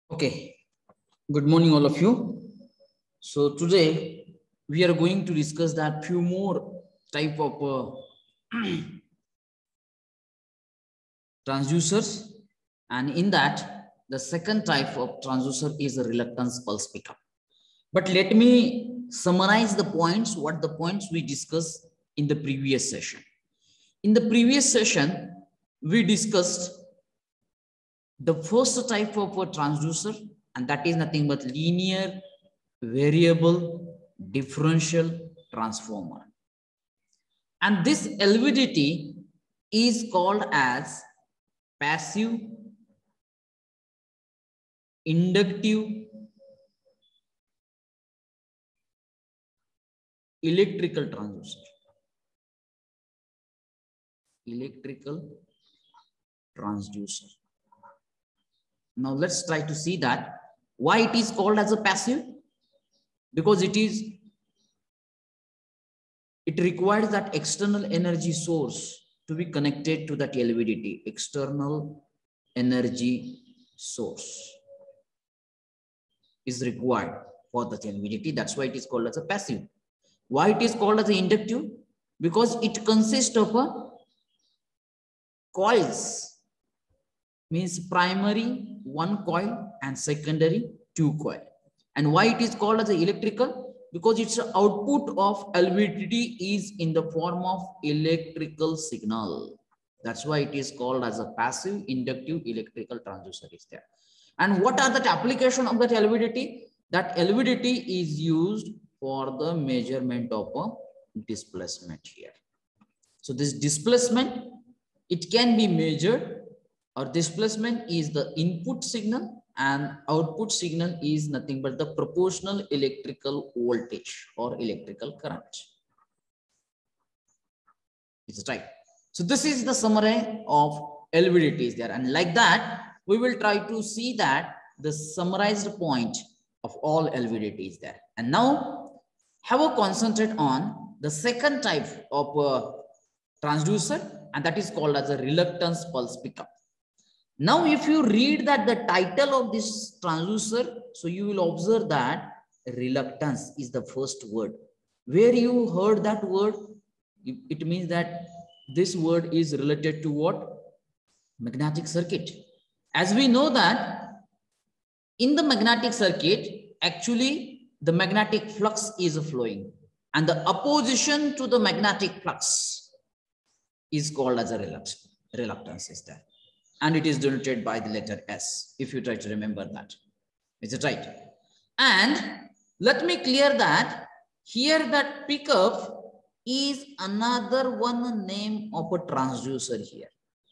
Okay, good morning, all of you. So today we are going to discuss that few more type of transducers, and in that the second type of transducer is a reluctance pulse pickup. But let me summarize the points, what the points we discussed in the previous session. In the previous session, we discussed the first type of a transducer, and that is nothing but linear variable differential transformer. And this LVDT is called as passive inductive electrical transducer. Electrical transducer. Now let's try to see that why it is called as a passive. Because it requires that external energy source to be connected to that LVDT, external energy source is required for the LVDT. That's why it is called as a passive. Why it is called as an inductive? Because it consists of a coils, means primary one coil and secondary two coil. And why it is called as an electrical? Because its output of LVDT is in the form of electrical signal. That's why it is called as a passive inductive electrical transducer is there. And what are the application of that LVDT? That LVDT is used for the measurement of a displacement here. So this displacement, it can be measured, or displacement is the input signal and output signal is nothing but the proportional electrical voltage or electrical current. It's right. So this is the summary of LVDTs there. And like that, we will try to see that the summarized point of all LVDTs there. And now have a concentrate on the second type of transducer, and that is called as a reluctance pulse pickup. Now, if you read that the title of this transducer, so you will observe that reluctance is the first word. Where you heard that word, it means that this word is related to what? Magnetic circuit. As we know that in the magnetic circuit, actually the magnetic flux is flowing, and the opposition to the magnetic flux is called as a reluctance is there. And it is denoted by the letter S, if you try to remember that. Is it right? And let me clear that here that pickup is another one name of a transducer here.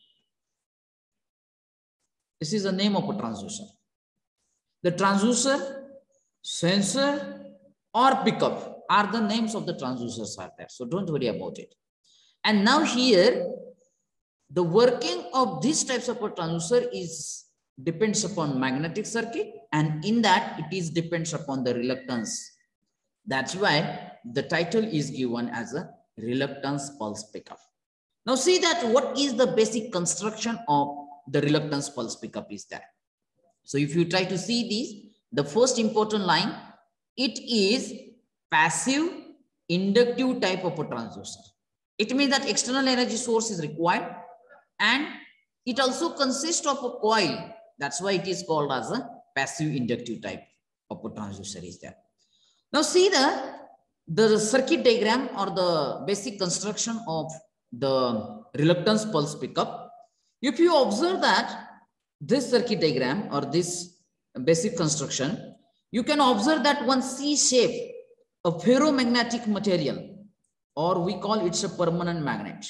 This is the name of a transducer. The transducer, sensor, or pickup are the names of the transducers are there. So don't worry about it. And now here, the working of these types of a transducer depends upon magnetic circuit, and in that it is depends upon the reluctance. That's why the title is given as a reluctance pulse pickup. Now see that what is the basic construction of the reluctance pulse pickup is that. So if you try to see this, the first important line, it is passive inductive type of a transducer. It means that external energy source is required, and it also consists of a coil. That's why it is called as a passive inductive type of a transducer is there. Now see the circuit diagram or the basic construction of the reluctance pulse pickup. If you observe that this circuit diagram or this basic construction, you can observe that one C shape, a ferromagnetic material, or we call it a permanent magnet.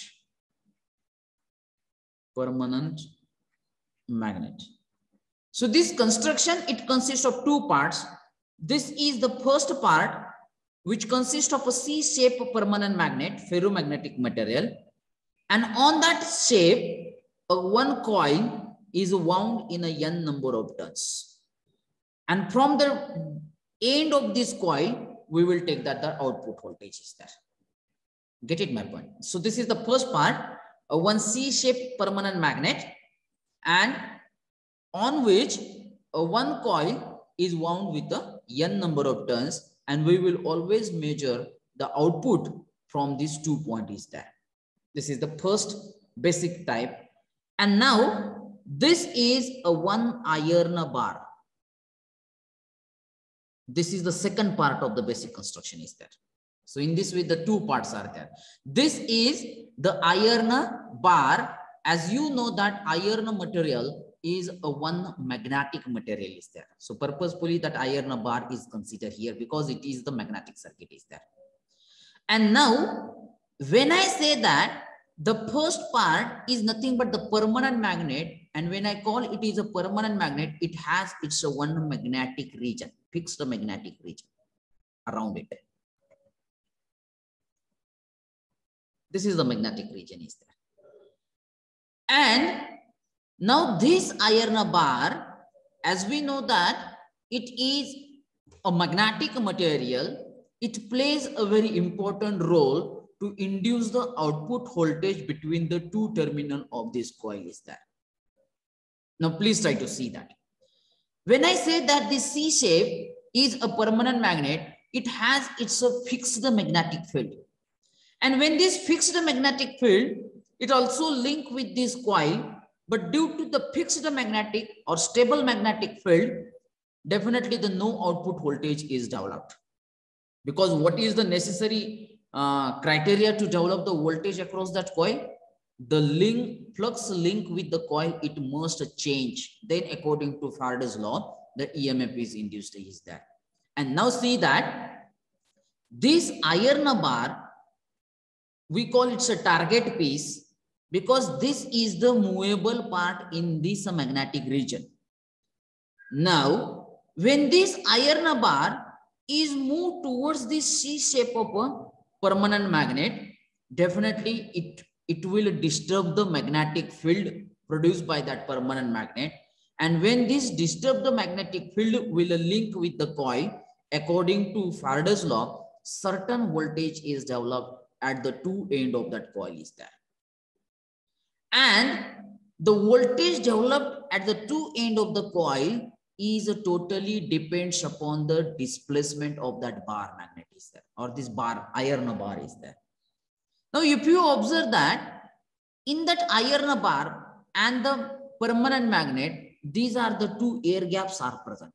Permanent magnet. So this construction, it consists of two parts. This is the first part, which consists of a C-shaped permanent magnet, ferromagnetic material. And on that shape, one coil is wound in a n number of turns. And from the end of this coil, we will take that the output voltage is there. Get it, my point? So this is the first part. One C-shaped permanent magnet, and on which one coil is wound with a n number of turns, and we will always measure the output from these 2 points there. This is the first basic type. And now this is a 1 iron bar. This is the second part of the basic construction is there. So in this way, the 2 parts are there. This is the iron bar. As you know that iron material is a 1 magnetic material is there. So purposefully that iron bar is considered here because it is the magnetic circuit is there. And now when I say that the first part is nothing but the permanent magnet, and when I call it is a permanent magnet, it has its one magnetic region, fixed magnetic region around it. This is the magnetic region is there. And now this iron bar, as we know that it is a magnetic material, it plays a very important role to induce the output voltage between the 2 terminals of this coil is there. Now please try to see that. When I say that this C shape is a permanent magnet, it has its fixed magnetic field. And when this fixed magnetic field, it also link with this coil, but due to the fixed magnetic or stable magnetic field, definitely the no output voltage is developed. Because what is the necessary criteria to develop the voltage across that coil? The flux link with the coil, it must change. Then according to Faraday's law, the EMF is induced is there. And now see that this iron bar, we call it a target piece because this is the movable part in this magnetic region. Now, when this iron bar is moved towards this C shape of a permanent magnet, definitely it will disturb the magnetic field produced by that permanent magnet. And when this disturb the magnetic field will link with the coil, according to Faraday's law, certain voltage is developed at the 2 ends of that coil is there. And the voltage developed at the 2 ends of the coil is totally depends upon the displacement of that bar magnet is there, or this bar, iron bar is there. Now, if you observe that in that iron bar and the permanent magnet, these are the 2 air gaps are present.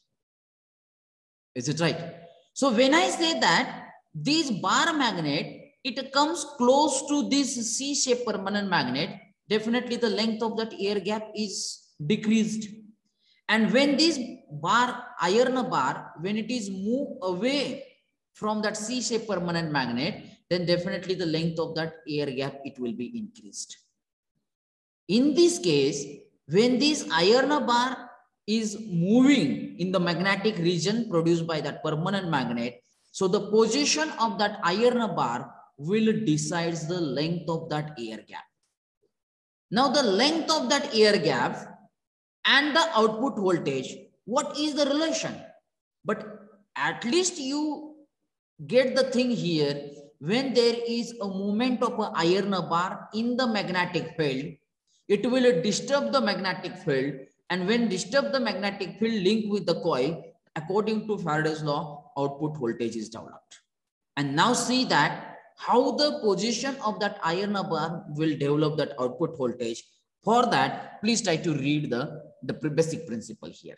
Is it right? So when I say that this bar magnet, it comes close to this C-shaped permanent magnet, definitely the length of that air gap is decreased. And when this bar, iron bar, when it is moved away from that C-shaped permanent magnet, then definitely the length of that air gap, it will be increased. In this case, when this iron bar is moving in the magnetic region produced by that permanent magnet, so the position of that iron bar will decide the length of that air gap. Now the length of that air gap and the output voltage, what is the relation? But at least you get the thing here. When there is a movement of an iron bar in the magnetic field, it will disturb the magnetic field, and when disturb the magnetic field link with the coil, according to Faraday's law, output voltage is developed. And now see that how the position of that iron bar will develop that output voltage. For that, please try to read the basic principle here.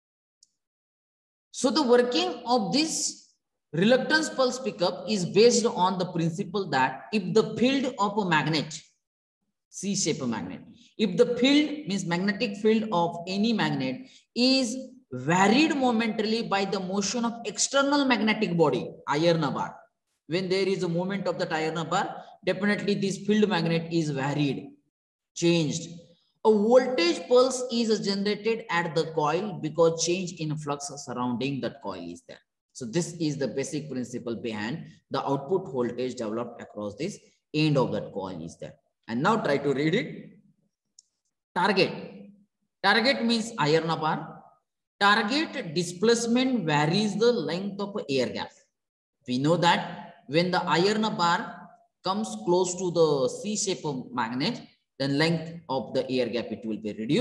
So the working of this reluctance pulse pickup is based on the principle that if the field of a magnet, C-shaped magnet, if the field means magnetic field of any magnet is varied momentarily by the motion of external magnetic body, iron bar, when there is a movement of that iron bar, definitely this field magnet is varied, changed. A voltage pulse is generated at the coil because change in flux surrounding that coil is there. So this is the basic principle behind the output voltage developed across this end of that coil is there. And now try to read it. Target. Target means iron bar. Target displacement varies the length of air gap. We know that when the iron bar comes close to the C-shaped magnet, then length of the air gap, it will be reduced.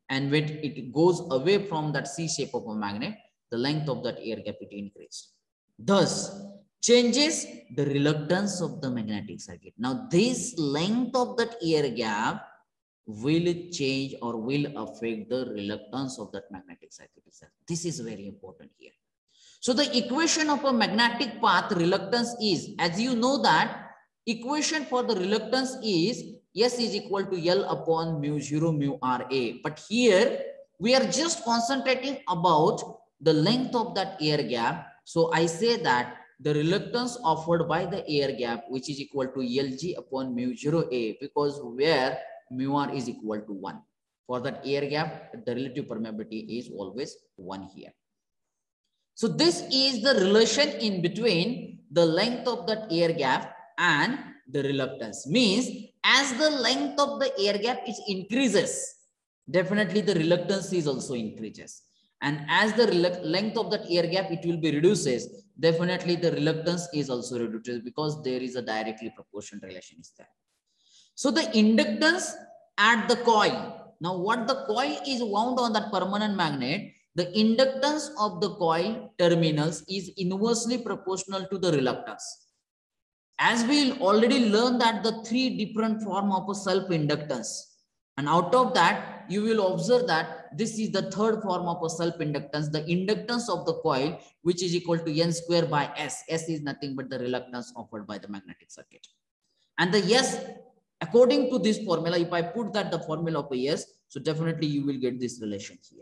And when it goes away from that C shape of a magnet, the length of that air gap it increases. Thus, changes the reluctance of the magnetic circuit. Now, this length of that air gap will change or will affect the reluctance of that magnetic circuit itself. This is very important here. So the equation of a magnetic path reluctance is, as you know that equation for the reluctance is S is equal to L upon mu 0 mu RA. But here we are just concentrating about the length of that air gap. So I say that the reluctance offered by the air gap, which is equal to Lg upon mu 0 A, because where mu r is equal to 1. For that air gap, the relative permeability is always 1 here. So this is the relation in between the length of that air gap and the reluctance. Means as the length of the air gap is increases, definitely the reluctance is also increases. And as the length of that air gap it will be reduces, definitely the reluctance is also reduces, because there is a directly proportional relation is there. So the inductance at the coil. Now what the coil is wound on that permanent magnet, the inductance of the coil terminals is inversely proportional to the reluctance. As we already learned that the three different form of a self-inductance. And out of that, you will observe that this is the third form of a self-inductance, the inductance of the coil, which is equal to N square by S. S is nothing but the reluctance offered by the magnetic circuit. And the S, according to this formula, if I put that the formula of a S, so definitely you will get this relation here.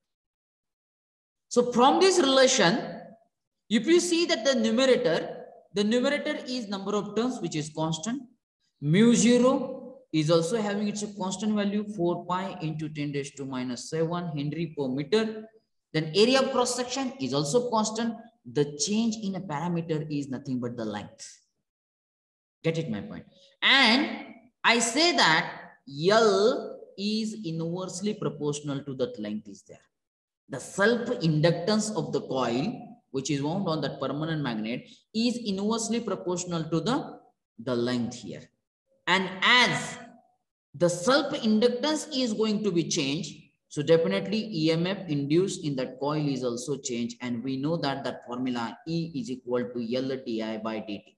So from this relation, if you see that the numerator is number of turns, which is constant. Mu 0 is also having its a constant value, 4 pi into 10 raised to minus 7 Henry per meter. Then area of cross section is also constant. The change in a parameter is nothing but the length. Get it my point? And I say that L is inversely proportional to that length is there. The self-inductance of the coil, which is wound on that permanent magnet, is inversely proportional to the length here. And as the self-inductance is going to be changed, so definitely EMF induced in that coil is also changed. And we know that that formula E is equal to L di by dt.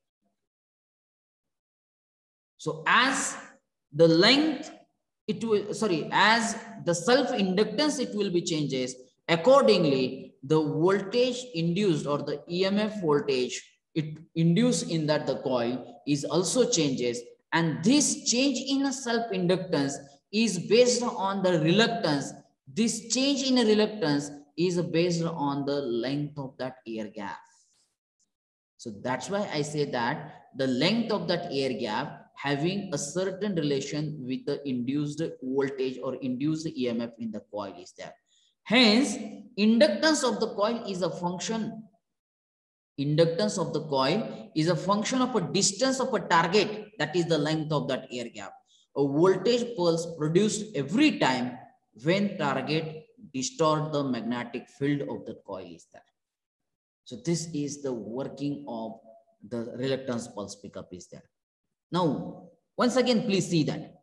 So as the length, as the self-inductance, it will be changes. Accordingly, the voltage induced or the EMF voltage it induced in that the coil is also changes. And this change in a self-inductance is based on the reluctance. This change in a reluctance is based on the length of that air gap. So that's why I say that the length of that air gap having a certain relation with the induced voltage or induced EMF in the coil is there. Hence, inductance of the coil is a function. Inductance of the coil is a function of a distance of a target, that is the length of that air gap. A voltage pulse produced every time when target distort the magnetic field of the coil is there. So this is the working of the reluctance pulse pickup is there. Now, once again, please see that.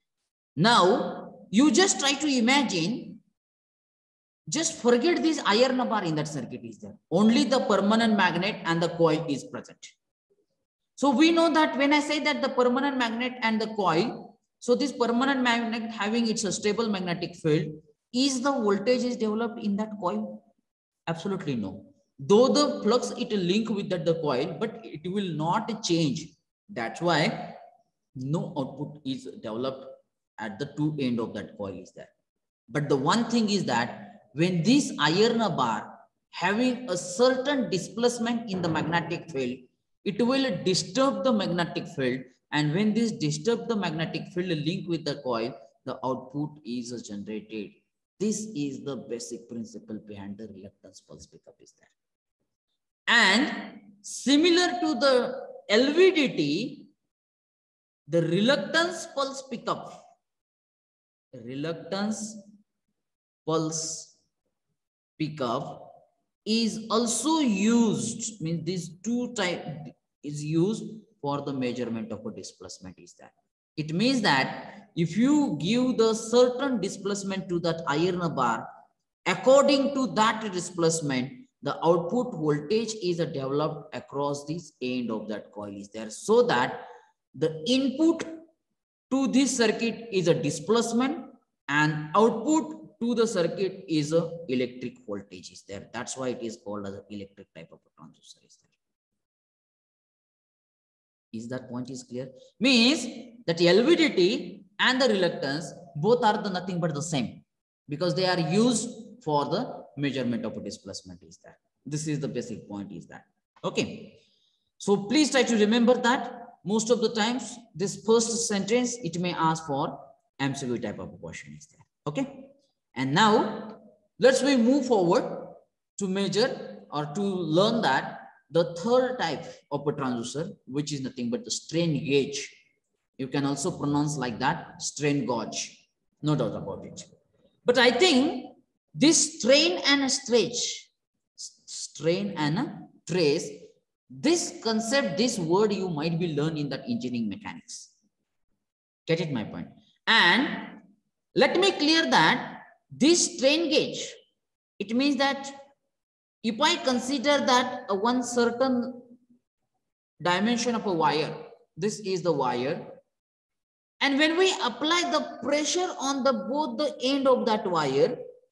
Now, you just try to imagine, just forget this iron bar in that circuit is there. Only the permanent magnet and the coil is present. So we know that when I say that the permanent magnet and the coil, so this permanent magnet having its a stable magnetic field, is the voltage is developed in that coil? Absolutely no. Though the flux it will link with that the coil, but it will not change. That's why no output is developed at the two end of that coil is there. But the one thing is that when this iron bar having a certain displacement in the magnetic field, it will disturb the magnetic field. And when this disturb the magnetic field link with the coil, the output is generated. This is the basic principle behind the reluctance pulse pickup is there. And similar to the LVDT, the reluctance pulse pickup, is also used, means these two type is used for the measurement of a displacement is that. It means that if you give the certain displacement to that iron bar, according to that displacement, the output voltage is developed across this end of that coil is there, so that the input to this circuit is a displacement and output to the circuit is a electric voltage is there. That's why it is called as an electric type of a transducer is there. Is that point is clear? Means that LVDT and the reluctance both are the nothing but the same, because they are used for the measurement of a displacement is that. This is the basic point is that. Okay. So please try to remember that. Most of the times this first sentence, it may ask for MCQ type of a question is there. Okay. And now let's we move forward to measure or to learn that the third type of a transducer, which is nothing but the strain gauge. You can also pronounce like that, strain gauge, no doubt about it. But I think this strain and stretch, strain and trace, this concept, this word you might be learned in that engineering mechanics. Get it my point? And let me clear that this strain gauge, it means that if I consider that one certain dimension of a wire, this is the wire, and when we apply the pressure on the both the end of that wire,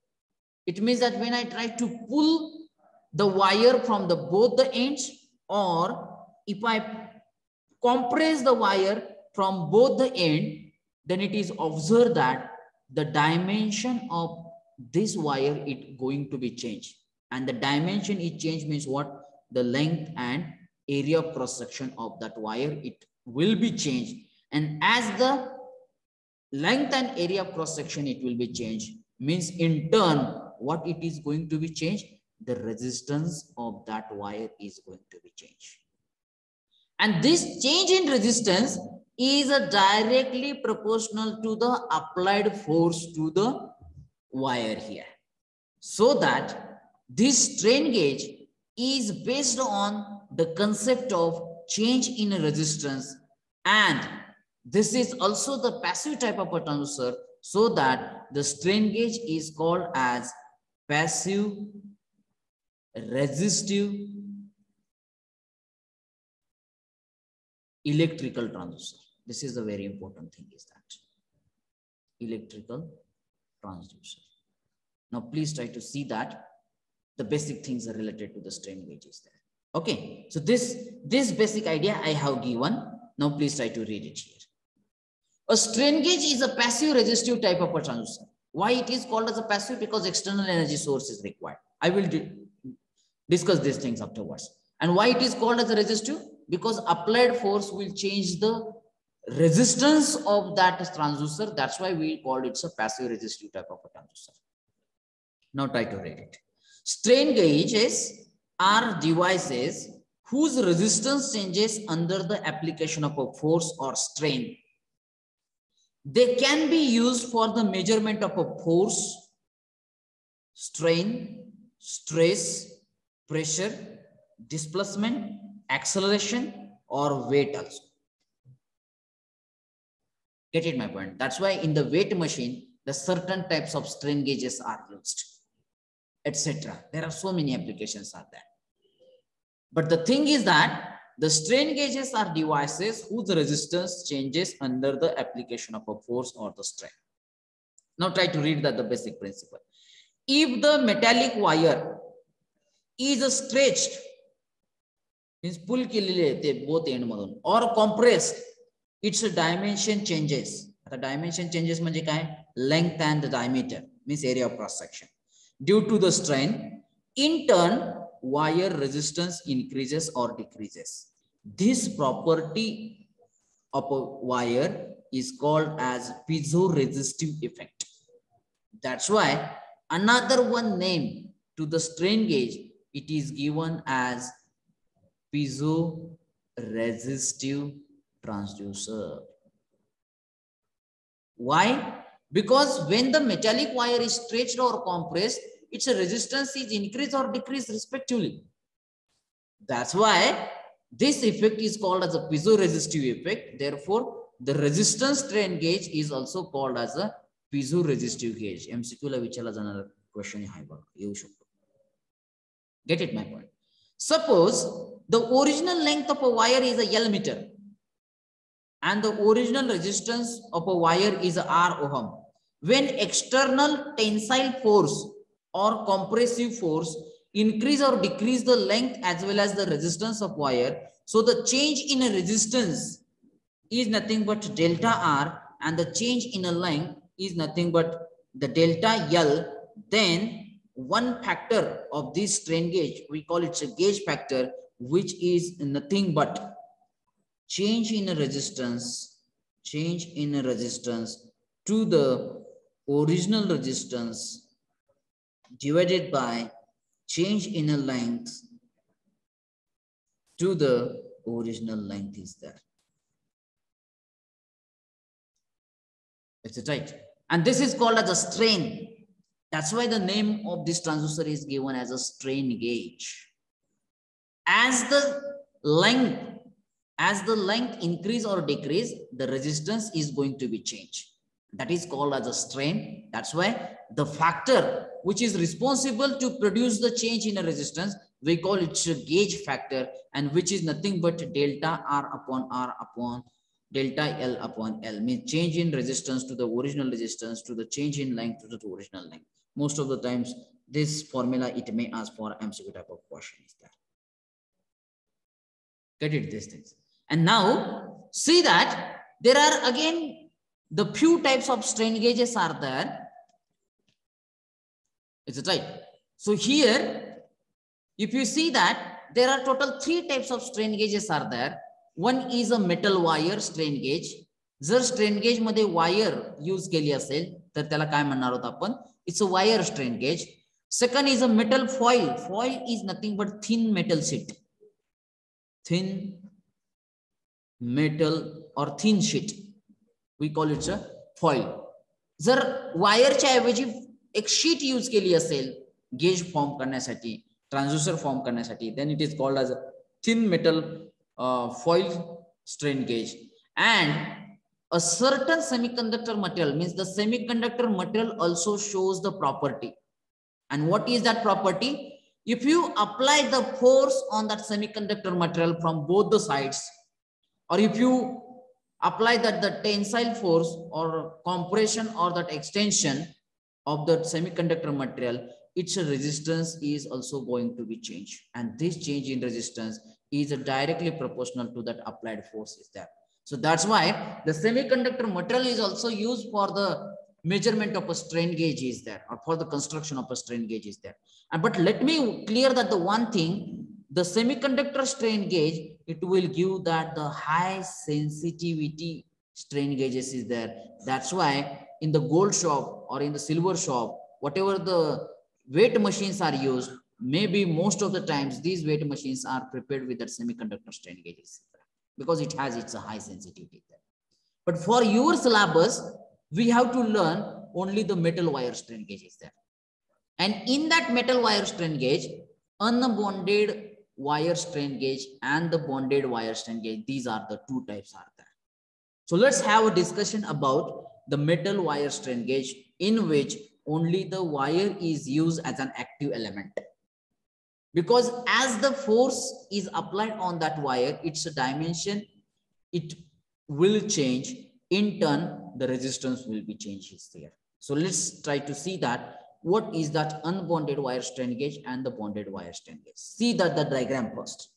it means that when I try to pull the wire from the both the ends, or if I compress the wire from both the end, then it is observed that the dimension of this wire is going to be changed. And the dimension is changed means what? The length and area of cross section of that wire, it will be changed. And as the length and area of cross section, it will be changed, means in turn, what it is going to be changed? The resistance of that wire is going to be changed. And this change in resistance is directly proportional to the applied force to the wire here. So that this strain gauge is based on the concept of change in resistance, and this is also the passive type of a transducer, so that the strain gauge is called as passive resistive electrical transducer. This is the very important thing is that electrical transducer. Now please try to see that the basic things are related to the strain gauges there. Okay, so this basic idea I have given. Now please try to read it here. A strain gauge is a passive resistive type of a transducer. Why it is called as a passive? Because external energy source is required. I will discuss these things afterwards. And why it is called as a resistive? Because applied force will change the resistance of that transducer. That's why we called it a passive resistive type of a transducer. Now try to read it. Strain gauges are devices whose resistance changes under the application of a force or strain. They can be used for the measurement of a force, strain, stress, pressure, displacement, acceleration, or weight also. Get it my point? That's why in the weight machine, the certain types of strain gauges are used, etc. There are so many applications are there. But the thing is that the strain gauges are devices whose resistance changes under the application of a force or the strain. Now try to read that the basic principle. If the metallic wire is stretched, means pull केलेले both end मधून, or compressed, its dimension changes. The dimension changes म्हणजे काय? Length and the diameter, means area of cross section. Due to the strain, in turn, wire resistance increases or decreases. This property of a wire is called as piezoresistive effect. That's why another one name to the strain gauge, it is given as piezoresistive transducer. Why? Because when the metallic wire is stretched or compressed, its resistance is increased or decreased respectively. That's why this effect is called as a piezoresistive effect. Therefore, the resistance strain gauge is also called as a piezoresistive gauge. MCQ ला विचारला जाणारा question आहे बघा, येऊ शकतो. Get it my point? Suppose the original length of a wire is a L meter and the original resistance of a wire is a R ohm. When external tensile force or compressive force increase or decrease the length as well as the resistance of wire, so the change in a resistance is nothing but delta R and the change in a length is nothing but the delta L, then one factor of this strain gauge, we call it a gauge factor, which is nothing but change in a resistance to the original resistance divided by change in a length to the original length is there. It's right. And this is called as a strain. That's why the name of this transducer is given as a strain gauge. As the length increase or decrease, the resistance is going to be changed. That is called as a strain. That's why the factor which is responsible to produce the change in a resistance, we call it a gauge factor, and which is nothing but delta R upon delta L upon L, means change in resistance to the original resistance to the change in length to the original length. Most of the times this formula it may ask for MCQ type of question is there. Get it, these things. And now see that there are again the few types of strain gauges are there. Is it right? So here, if you see that there are total 3 types of strain gauges are there. One is a metal wire strain gauge. जर strain gauge मध्ये wire use केली असेल तर त्याला काय म्हणणार आहोत आपण? It's a wire strain gauge. Second is a metal foil. Foil is nothing but thin metal sheet. Thin metal or thin sheet. We call it a foil. जर wire च्या ऐवजी एक sheet use केली असेल gauge form करण्यासाठी, transducer form करण्यासाठी, then it is called as a thin metal foil strain gauge. And a certain semiconductor material, means the semiconductor material also shows the property. And what is that property? If you apply the force on that semiconductor material from both the sides, or if you apply that the tensile force or compression or that extension of the semiconductor material, its resistance is also going to be changed. And this change in resistance is directly proportional to that applied force is there. So that's why the semiconductor material is also used for the measurement of a strain gauge is there, or for the construction of a strain gauge is there. But let me clear that the one thing, the semiconductor strain gauge, it will give that the high sensitivity strain gauges is there. That's why in the gold shop or in the silver shop, whatever the weight machines are used, maybe most of the times these weight machines are prepared with that semiconductor strain gauges because it has its high sensitivity there. But for your syllabus, we have to learn only the metal wire strain gauge is there. And in that metal wire strain gauge, unbonded wire strain gauge and the bonded wire strain gauge, these are the 2 types are there. So let's have a discussion about the metal wire strain gauge, in which only the wire is used as an active element. Because as the force is applied on that wire, its dimension, it will change. In turn, the resistance will be changed here. So let's try to see that what is that unbonded wire strain gauge and the bonded wire strain gauge. See that the diagram first.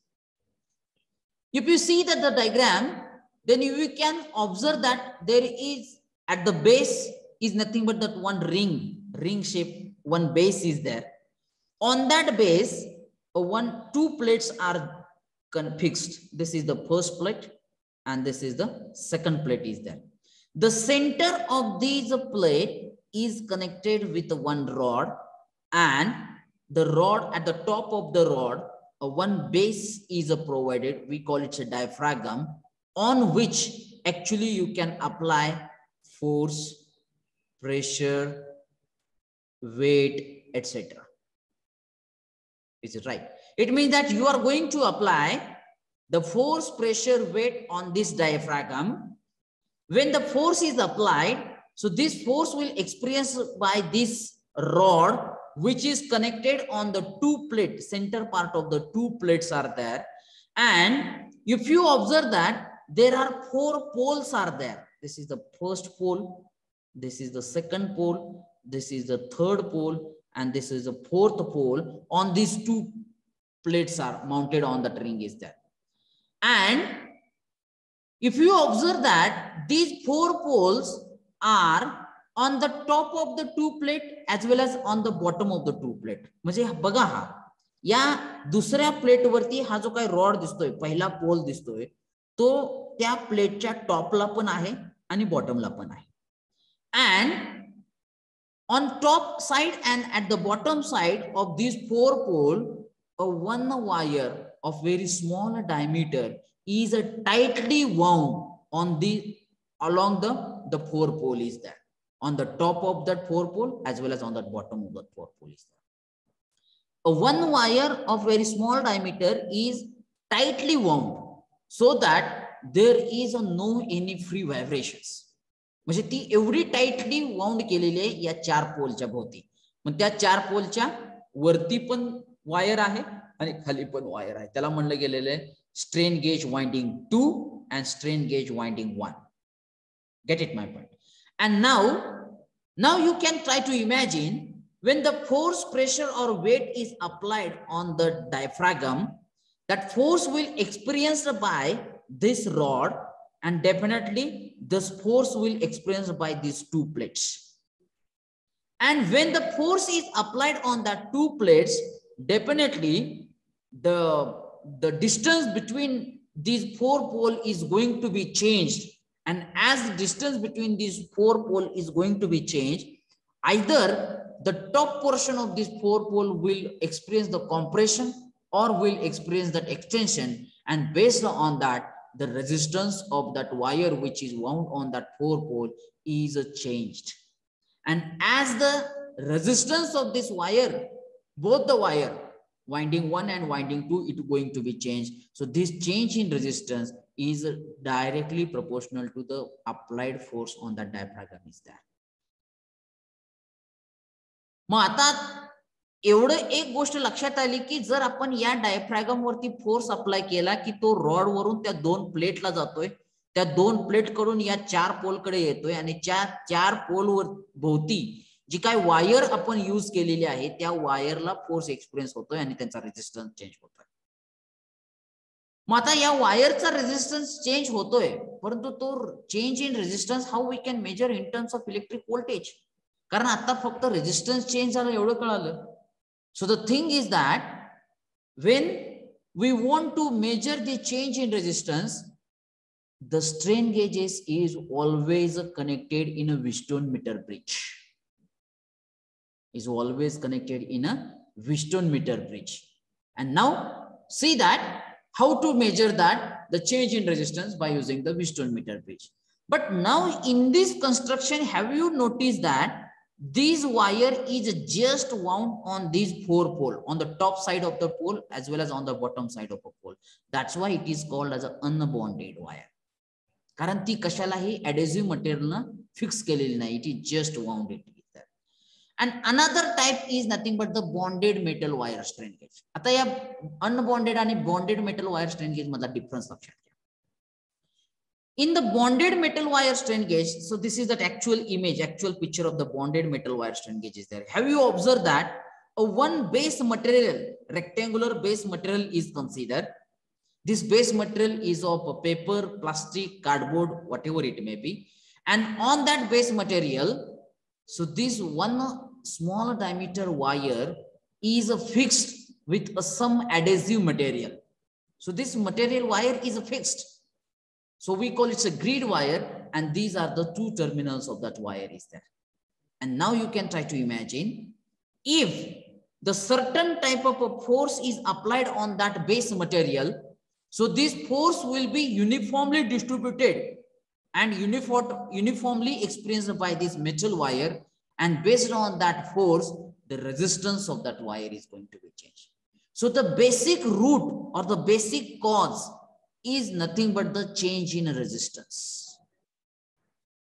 If you see that the diagram, then you can observe that there is at the base is nothing but that one ring shape, one base is there. On that base, 2 plates are fixed. This is the first plate and this is the second plate is there. The center of these plate is connected with one rod, and the rod at the top of the rod, one base is provided. We call it a diaphragm, on which actually you can apply force, pressure, weight, etc. Is it right? It means that you are going to apply the force, pressure, weight on this diaphragm, When the force is applied, so this force will experienced by this rod, which is connected on the two plate, center part of the two plates are there. And if you observe that there are four poles are there. This is the first pole, this is the second pole, this is the third pole, and this is the fourth pole. On these two plates are mounted on the ring is there. And if you observe that these four poles are on the top of the two plate as well as on the bottom of the two plate. म्हणजे बघा हा या दुसऱ्या plate वरती हा जो काही rod दिसतोय, पहिला पोल दिसतोय, तो त्या प्लेटच्या टॉपला पण आहे आणि बॉटमला पण आहे. And on top side and at the bottom side of these four pole, a one wire of very small diameter is tightly wound on the along the four pole is there, on the top of that four pole as well as on the bottom of that four pole is there. A one wire of very small diameter is tightly wound so that there is no any free vibrations. म्हणजे ती एवढी tightly wound केलेली आहे या चार पोलच्या भोवती. मग त्या चार पोलच्या वरती पण वायर आहे आणि खाली पण वायर आहे. त्याला म्हणलं गेलेलं आहे strain gauge winding 2 and strain gauge winding 1. Get it my point? And now you can try to imagine when the force, pressure or weight is applied on the diaphragm, that force will experienced by this rod, and definitely this force will experienced by these two plates. And when the force is applied on that two plates, definitely the distance between these four poles is going to be changed. And as the distance between these four poles is going to be changed, either the top portion of this four pole will experience the compression or will experience that extension, and based on that, the resistance of that wire which is wound on that four pole is changed. And as the resistance of this wire, both the wire, winding 1 and winding 2, it is going to be changed. So this change in resistance is directly proportional to the applied force on that diaphragm is there. मग आता एवढं एक गोष्ट लक्षात आली की जर आपण या डायफ्रॅगम वरती फोर्स अप्लाय केला की तो रॉड वरून त्या दोन प्लेटला जातोय, त्या दोन प्लेट कडून या चार पोल कडे येतोय आणि चार पोल वर भोवती जी काय वायर आपण यूज केलेली आहे त्या वायरला फोर्स एक्सपिरियन्स होतोय आणि त्यांचा रेजिस्टन्स चेंज होतोय. मग आता या वायरचा रेजिस्टन्स चेंज होतोय, परंतु तो change in resistance how we can measure in terms of electric voltage, कारण आता फक्त रेजिस्टन्स चेंज झालं एवढं कळालं. So the thing is that when we want to measure the change in resistance, the strain gauges is always connected in a Wheatstone meter bridge. Is always connected in a Wheatstone meter bridge. And now see that how to measure that the change in resistance by using the Wheatstone meter bridge. But now in this construction, have you noticed that this wire is just wound on these four pole, on the top side of the pole as well as on the bottom side of the pole. That's why it is called as an unbonded wire. कारण ती कशालाही adhesive material ना fix केलेली नाही, it is just wounded. And another type is nothing but the bonded metal wire strain gauge. आता या unbonded आणि bonded metal wire strain gauge मधला difference लक्षात घ्या. In the bonded metal wire strain gauge, so this is that actual image, actual picture of the bonded metal wire strain gauge is there. Have you observed that a one base material, rectangular base material is considered. This base material is of paper, plastic, cardboard, whatever it may be. And on that base material, so this one small diameter wire is fixed with some adhesive material. So this material wire is fixed. So we call it a grid wire, and these are the two terminals of that wire is there. And now you can try to imagine if the certain type of a force is applied on that base material, so this force will be uniformly distributed and uniformly experienced by this metal wire, and based on that force, the resistance of that wire is going to be changed. So the basic root or the basic cause is nothing but the change in resistance.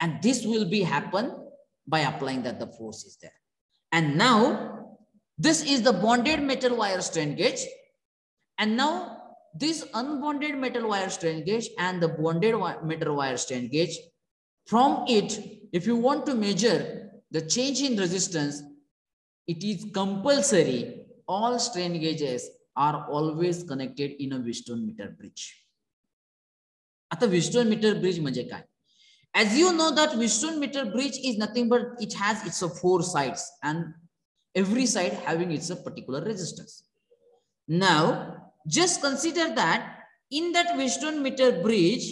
And this will be happen by applying that the force is there. And now this is the bonded metal wire strain gauge. And now this unbonded metal wire strain gauge and the bonded metal wire strain gauge, from it, if you want to measure the change in resistance, it is compulsory all strain gauges are always connected in a Wheatstone meter bridge. आता Wheatstone meter bridge म्हणजे काय? As you know that Wheatstone meter bridge is nothing but it has its 4 sides and every side having its particular resistance. Now, just consider that in that Wheatstone meter bridge,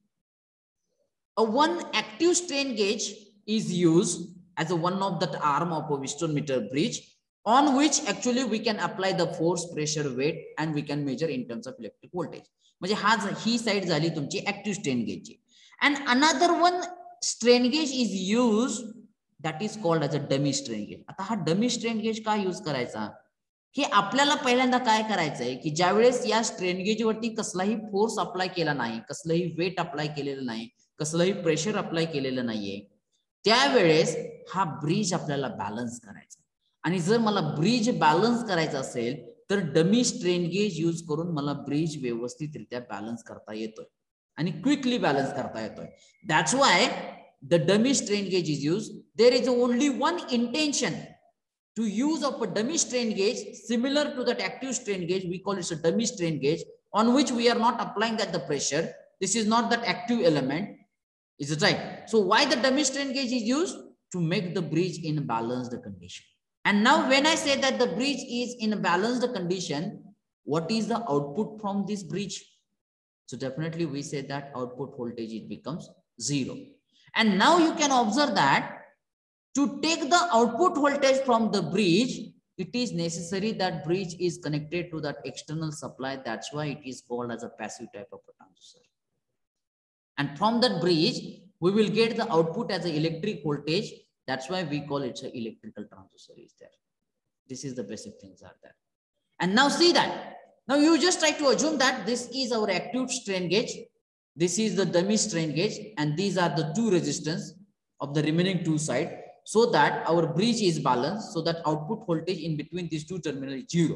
a one active strain gauge is used as a one of that arm of a Wheatstone meter bridge, on which actually we can apply the force, pressure, weight, and we can measure in terms of electric voltage. म्हणजे ही side झाली तुमची active strain gauge. And another one strain gauge is used that is called as a dummy strain gauge. आता हा dummy strain gauge का use करायचा? हे आपल्याला पहिल्यांदा काय करायचंय की ज्यावेळेस या स्ट्रेन गेज वरती कसलाही फोर्स अप्लाय केला नाही, कसलाही वेट अप्लाय केलेलं नाही, कसलाही प्रेशर अप्लाय केलेलं नाहीये, त्यावेळेस हा ब्रिज आपल्याला बॅलन्स करायचा. आणि जर मला ब्रिज बॅलन्स करायचा असेल तर डमी स्ट्रेन गेज यूज करून मला ब्रिज व्यवस्थितरित्या बॅलन्स करता येतोय आणि क्विकली बॅलन्स करता येतोय. That's why the dummy strain gauge is use. There is only one intention to use of a dummy strain gauge similar to that active strain gauge. We call it a dummy strain gauge on which we are not applying that the pressure. This is not that active element. Is it right? So why the dummy strain gauge is used? To make the bridge in balanced condition. And now when I say that the bridge is in a balanced condition, what is the output from this bridge? So definitely we say that output voltage it becomes 0. And now you can observe that to take the output voltage from the bridge, it is necessary that bridge is connected to that external supply. That's why it is called as a passive type of a transducer. And from that bridge, we will get the output as an electric voltage. That's why we call it an electrical transducer is there. This is the basic things are there. And now see that. Now you just try to assume that this is our active strain gauge. This is the dummy strain gauge. And these are the two resistance of the remaining two sides, so that our bridge is balanced, so that output voltage in between these two terminals is 0.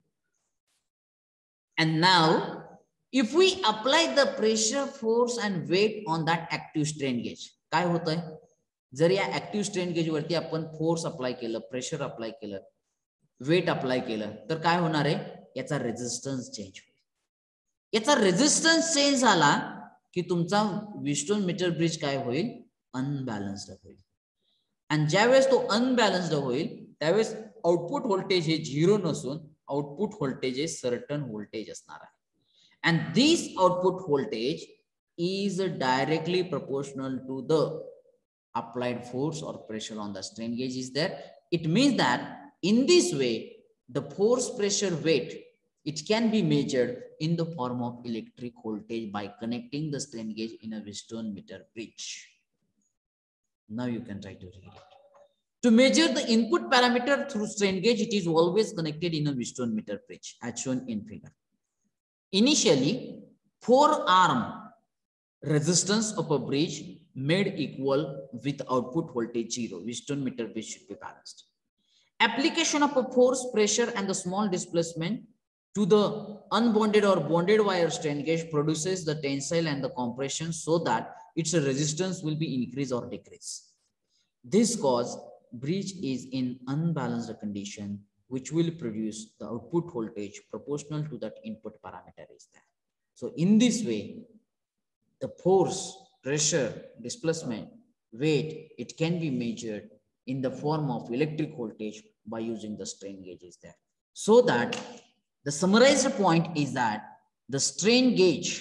And now, if we apply the pressure, force, and weight on that active strain gauge, काय होतंय? जर या active strain gauge वरती आपण force apply केलं, pressure apply केलं, weight apply केलं, तर काय होणार आहे? याचा resistance change होईल. याचा resistance change झाला की तुमचा Wheatstone meter bridge काय होईल? Unbalanced होईल. आणि ज्यावेळेस तो अनबॅलन्स्ड होईल त्यावेळेस आउटपुट व्होल्टेज हे 0 नसून आउटपुट व्होल्टेज हे सर्टन व्होल्टेज असणार आहे. And this output voltage is directly proportional to the applied force or pressure on the strain gauge is there. It means that in this way the force, pressure, weight, it can be measured in the form of electric voltage by connecting the strain gauge in a Wheatstone meter bridge. Now you can try to read it. To measure the input parameter through strain gauge, it is always connected in a Wheatstone meter bridge as shown in figure. Initially, 4-arm resistance of a bridge made equal with output voltage 0. Wheatstone meter bridge should be balanced. Application of a force, pressure, and the small displacement to the unbonded or bonded wire strain gauge produces the tensile and the compression, so that its resistance will be increased or decreased. This cause bridge is in unbalanced condition, which will produce the output voltage proportional to that input parameter is there. So in this way, the force, pressure, displacement, weight, it can be measured in the form of electric voltage by using the strain gauge is there. So that the summarized point is that the strain gauge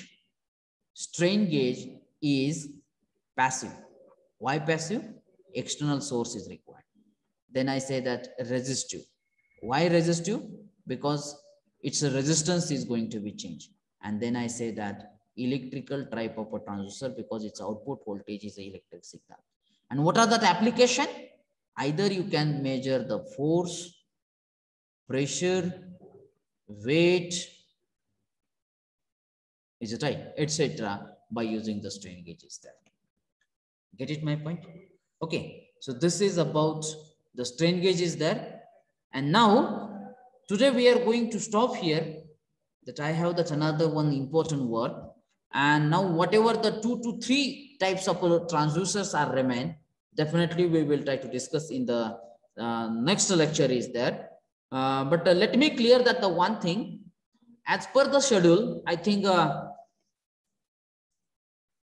is passive. Why passive? External source is required. Then I say that resistive. Why resistive? Because its resistance is going to be changed. And then I say that electrical type of a transducer because its output voltage is an electric signal. And what are that application? Either you can measure the force, pressure, weight, is it right, etc. by using the strain gauges there. Get it my point? Okay, so this is about the strain gauge is there. And now today we are going to stop here, that I have that another one important word. And now whatever the 2 to 3 types of transducers are remain, definitely we will try to discuss in the next lecture is there. But let me clear that the one thing, as per the schedule, I think